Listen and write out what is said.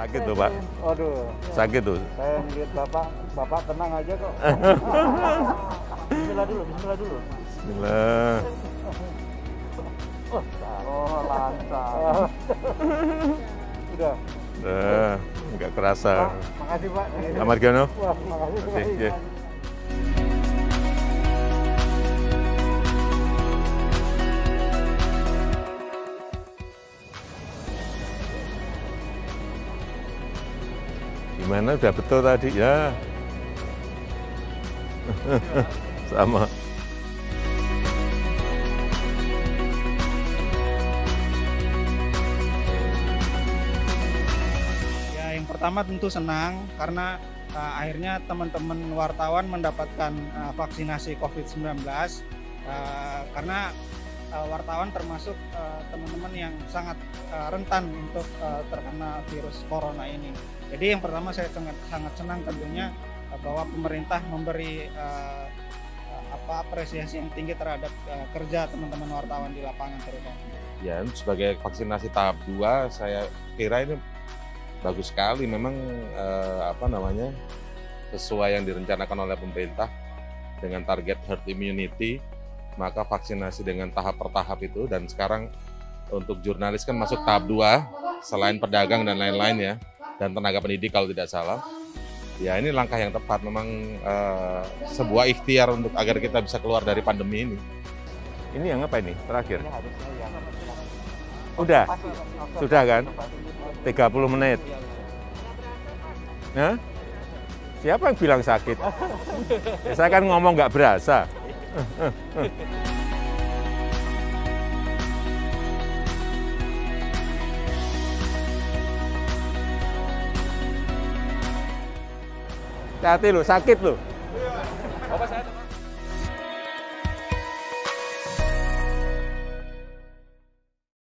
Sakit tuh Pak. Waduh. Sakit tuh. Saya ngeliat bapak tenang aja kok. Bismillah dulu, bismillah dulu. Bismillah. Oh, lancar. Udah. Udah, nggak kerasa. Pak, makasih Pak. Pak Margiono. Wah, makasih Oke, sekali. ya. Gimana, udah betul tadi ya? Sama. Ya, yang pertama tentu senang karena akhirnya teman-teman wartawan mendapatkan vaksinasi COVID-19 karena wartawan termasuk teman-teman yang sangat rentan untuk terkena virus corona ini. Jadi yang pertama saya sangat senang tentunya bahwa pemerintah memberi apresiasi yang tinggi terhadap kerja teman-teman wartawan di lapangan terutama. Ya, sebagai vaksinasi tahap 2 saya kira ini bagus sekali, memang sesuai yang direncanakan oleh pemerintah dengan target herd immunity, maka vaksinasi dengan tahap per tahap itu, dan sekarang untuk jurnalis kan masuk tahap 2 selain pedagang dan lain-lain ya, dan tenaga pendidik kalau tidak salah. Ya, ini langkah yang tepat, memang sebuah ikhtiar untuk agar kita bisa keluar dari pandemi ini. Ini yang apa ini? Terakhir. Udah? Sudah kan? 30 menit. Nah, siapa yang bilang sakit? Ya, saya kan ngomong nggak berasa. Hati-hati lo, sakit lo. Bapak sehat?